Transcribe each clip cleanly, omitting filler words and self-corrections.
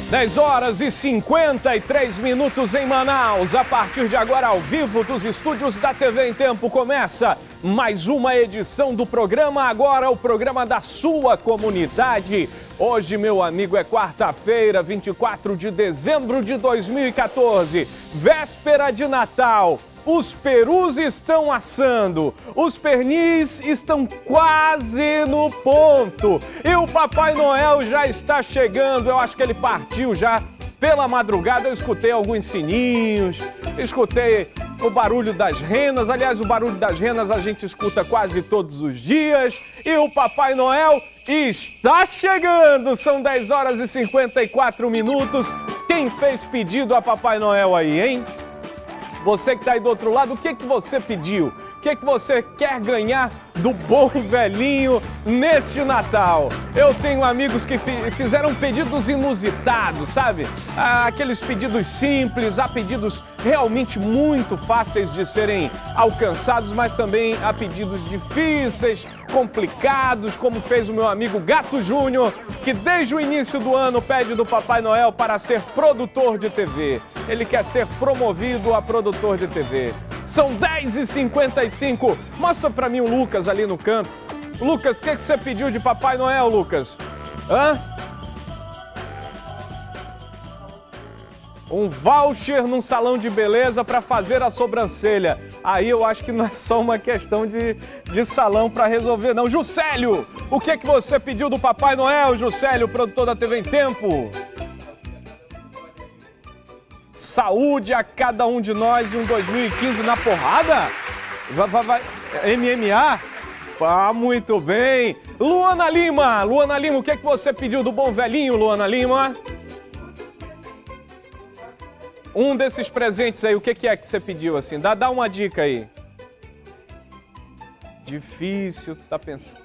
10 horas e 53 minutos em Manaus. A partir de agora, ao vivo dos estúdios da TV em Tempo, começa mais uma edição do programa. Agora, o programa da sua comunidade. Hoje, meu amigo, é quarta-feira, 24 de dezembro de 2014, véspera de Natal. Os perus estão assando, os pernis estão quase no ponto e o Papai Noel já está chegando. Eu acho que ele partiu já pela madrugada. Eu escutei alguns sininhos, escutei o barulho das renas. Aliás, o barulho das renas a gente escuta quase todos os dias. E o Papai Noel está chegando. São 10 horas e 54 minutos. Quem fez pedido a Papai Noel aí, hein? Você que está aí do outro lado, o que você pediu? O que você quer ganhar do bom velhinho neste Natal? Eu tenho amigos que fizeram pedidos inusitados, sabe? Aqueles pedidos simples, há pedidos realmente muito fáceis de serem alcançados, mas também há pedidos difíceis, complicados, como fez o meu amigo Gato Júnior, que desde o início do ano pede do Papai Noel para ser produtor de TV. Ele quer ser promovido a produtor de TV. São 10h55. Mostra pra mim o Lucas ali no canto. Lucas, o que você pediu de Papai Noel, Lucas? Hã? Um voucher num salão de beleza para fazer a sobrancelha. Aí eu acho que não é só uma questão de salão para resolver, não. Juscelio, o que você pediu do Papai Noel, Juscelio, produtor da TV em Tempo? Saúde a cada um de nós e um 2015 na porrada? Vai. MMA? Ah, muito bem. Luana Lima, o que você pediu do bom velhinho, Luana Lima? Um desses presentes aí, o que é que você pediu assim? Dá uma dica aí. Difícil, tá pensando.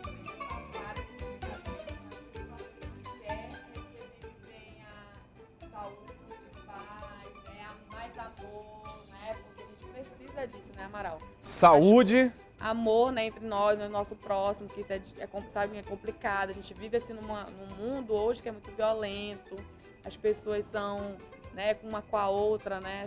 Disso, né, Amaral? Saúde. Amor, né, entre nós, no nosso próximo, que isso sabe, é complicado. A gente vive assim num mundo hoje que é muito violento. As pessoas são, né, uma com a outra, né,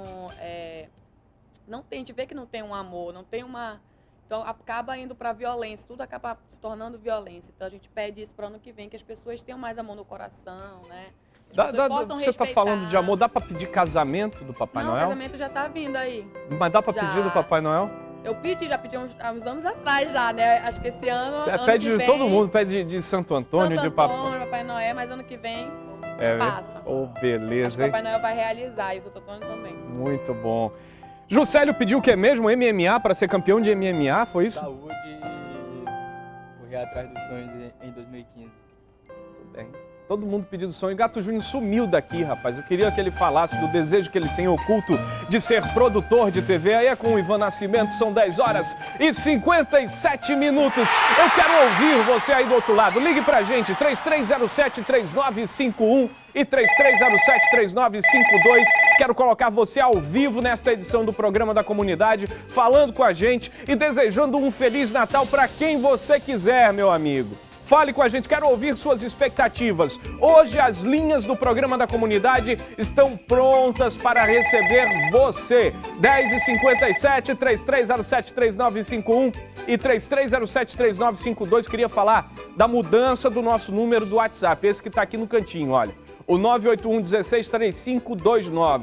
não tem, a gente vê que não tem um amor, não tem uma... Então acaba indo para violência, tudo acaba se tornando violência. Então a gente pede isso para o ano que vem, que as pessoas tenham mais amor no coração, né? Você está falando de amor, dá para pedir casamento do Papai Noel? Não, casamento já está vindo aí. Mas dá para pedir do Papai Noel? Já pedi há uns anos atrás já, né? Acho que esse ano... Pede de todo mundo, pede de Santo Antônio, de Papai Noel, mas ano que vem passa. Oh, beleza, acho que o Papai Noel vai realizar e o Santo Antônio também. Muito bom. Juscelio pediu o que mesmo? MMA para ser campeão de MMA, foi isso? Saúde e correr atrás dos sonhos em 2015. Tudo bem. Todo mundo pedindo sonho. Gato Júnior sumiu daqui, rapaz. Eu queria que ele falasse do desejo que ele tem oculto de ser produtor de TV. Aí é com o Ivan Nascimento, são 10 horas e 57 minutos. Eu quero ouvir você aí do outro lado. Ligue pra gente, 3307-3951 e 3307-3952. Quero colocar você ao vivo nesta edição do programa da comunidade, falando com a gente e desejando um Feliz Natal para quem você quiser, meu amigo. Fale com a gente, quero ouvir suas expectativas. Hoje as linhas do programa da comunidade estão prontas para receber você. 10h57, 3307-3951 e 3307-3952. Queria falar da mudança do nosso número do WhatsApp, esse que está aqui no cantinho, olha. O 981-16-3529.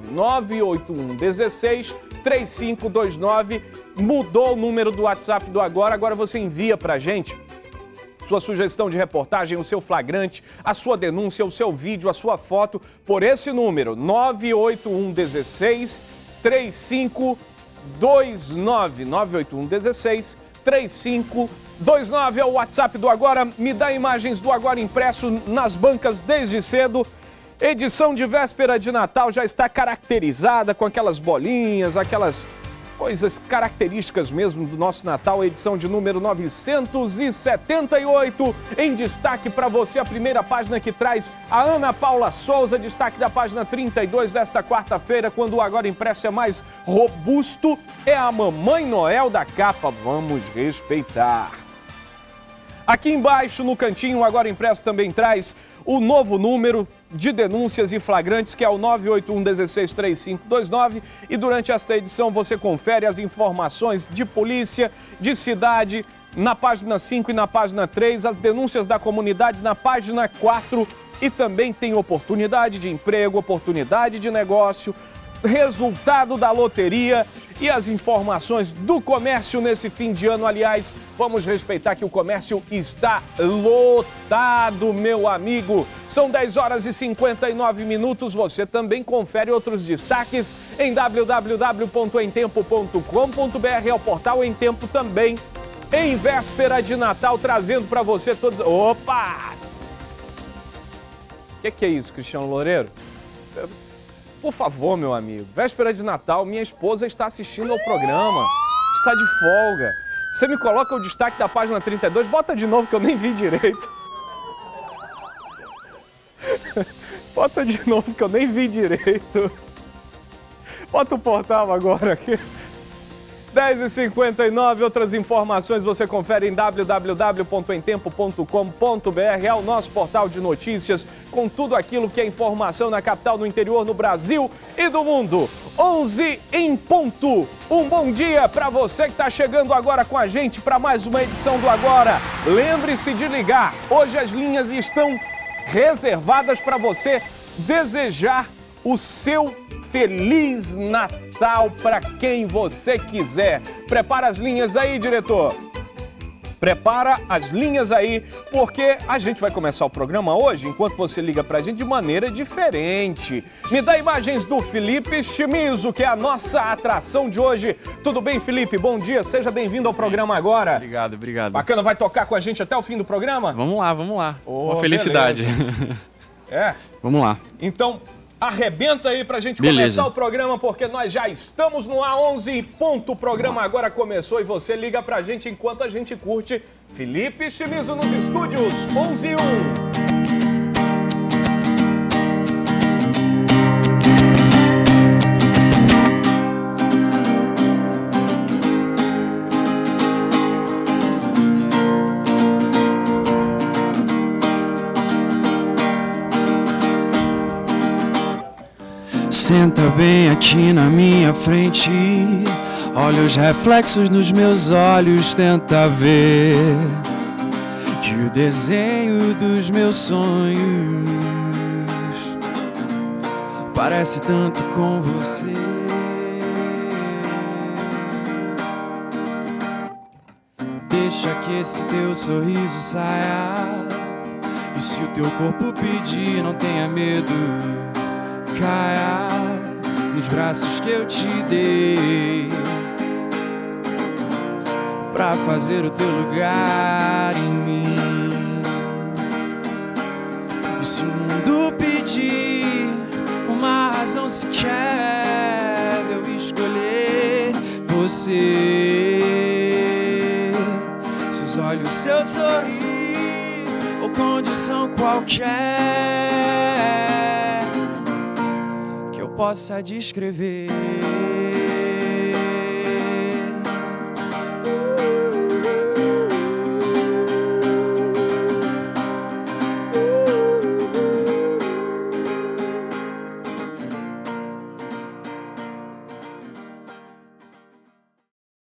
981-16-3529. Mudou o número do WhatsApp do Agora. Agora você envia pra gente sua sugestão de reportagem, o seu flagrante, a sua denúncia, o seu vídeo, a sua foto, por esse número, 981-16-3529. 981-16-3529 é o WhatsApp do Agora. Me dá imagens do Agora impresso nas bancas desde cedo. Edição de véspera de Natal já está caracterizada com aquelas bolinhas, aquelas coisas características mesmo do nosso Natal, edição de número 978. Em destaque para você, a primeira página que traz a Ana Paula Souza, destaque da página 32 desta quarta-feira, quando o Agora Impresso é mais robusto, é a Mamãe Noel da capa. Vamos respeitar. Aqui embaixo, no cantinho, o Agora Impresso também traz o novo número de denúncias e flagrantes, que é o 981-163529. E durante esta edição você confere as informações de polícia, de cidade, na página 5 e na página 3, as denúncias da comunidade na página 4 e também tem oportunidade de emprego, oportunidade de negócio, resultado da loteria e as informações do comércio nesse fim de ano. Aliás, vamos respeitar que o comércio está lotado, meu amigo. São 10 horas e 59 minutos. Você também confere outros destaques em www.emtempo.com.br, é o portal Em Tempo também. Em véspera de Natal, trazendo para você todos... Opa! O que é isso, Cristiano Loureiro? Por favor, meu amigo, véspera de Natal, minha esposa está assistindo ao programa, está de folga. Você me coloca o destaque da página 32, bota de novo que eu nem vi direito. Bota de novo que eu nem vi direito. Bota o portal agora aqui. 10h59, outras informações você confere em www.emtempo.com.br, é o nosso portal de notícias com tudo aquilo que é informação na capital, no interior, no Brasil e do mundo. 11 em ponto. Um bom dia para você que está chegando agora com a gente para mais uma edição do Agora. Lembre-se de ligar, hoje as linhas estão reservadas para você desejar o seu Feliz Natal para quem você quiser. Prepara as linhas aí, diretor. Prepara as linhas aí, porque a gente vai começar o programa hoje, enquanto você liga pra gente, de maneira diferente. Me dá imagens do Felipe Chimizo, que é a nossa atração de hoje. Tudo bem, Felipe? Bom dia, seja bem-vindo ao programa agora. Obrigado, obrigado. Bacana, vai tocar com a gente até o fim do programa? Vamos lá, vamos lá. Oh, uma felicidade. É? Vamos lá. Então... arrebenta aí pra gente começar o programa, porque nós já estamos no A11 e ponto. O programa agora começou e você liga pra gente enquanto a gente curte Felipe Chimizo nos estúdios 11 e 1. Senta bem aqui na minha frente, olha os reflexos nos meus olhos, tenta ver que o desenho dos meus sonhos parece tanto com você. Deixa que esse teu sorriso saia, e se o teu corpo pedir, não tenha medo, caia nos braços que eu te dei, pra fazer o teu lugar em mim. E se o mundo pedir uma razão sequer de eu escolher você, seus olhos, seu sorrir ou condição qualquer possa descrever.